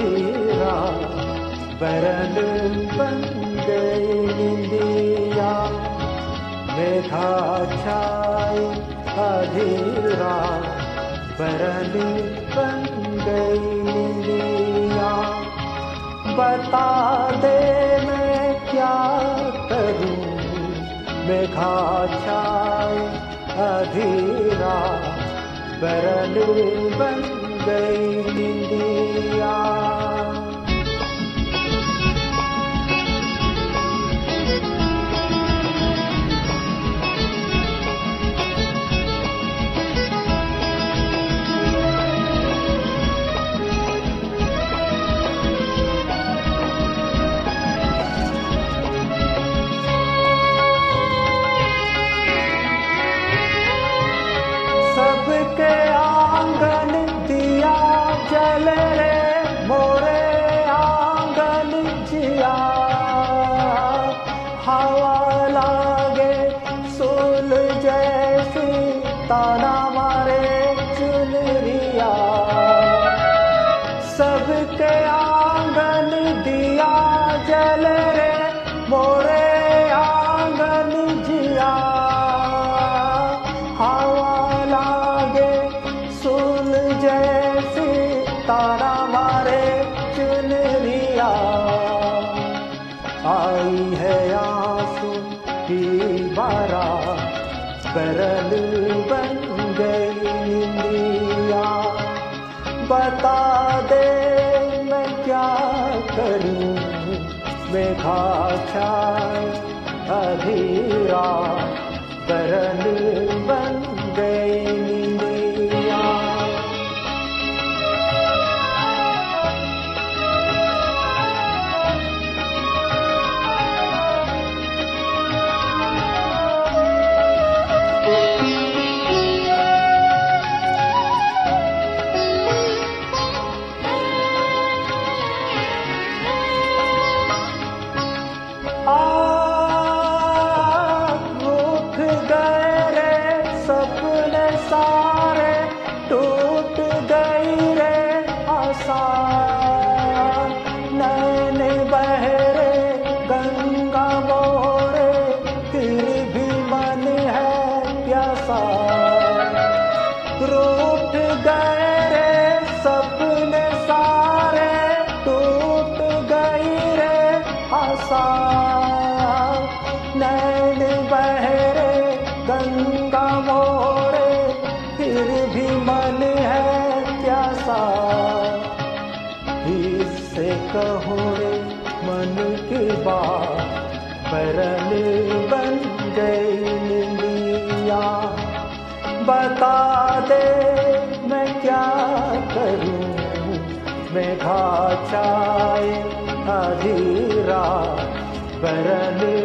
अधीरा बरन बन गई निंदिया, मेघा छाए अधीरा बरन बन गई निंदिया। बता दे मैं क्या करूं, मेघा छाए अधीरा बरन बन गई निंदिया। सबके आंगन दिया जल रे, मोरे आंगन जिया। हवा लागे सूल जैसी, ताना मारे चुनरिया। सबके आंगन दिया जल रे, मोरे आंगन जिया। जैसी तारा मारे चुनरिया। आई है आंसू की बारा, बरन बन गई निंदिया। बता दे मैं क्या करूं, मेघा छाए अधीरा बरन बन गई निंदिया। रूठ गए रे सपने सारे, टूट गई रे आशा। नैन बहरे गंगा मोरे, फिर भी मन है प्यासा। रूठ गए रे सपने सारे, टूट गई रे आशा। नैन बहरे गंगा मोरे, फिर भी मन है प्यासा। इससे कहूँ रे मन की बात, बरन बन गई निंदिया। बता दे मैं क्या करूं, मेघा छाए अधीरा बरन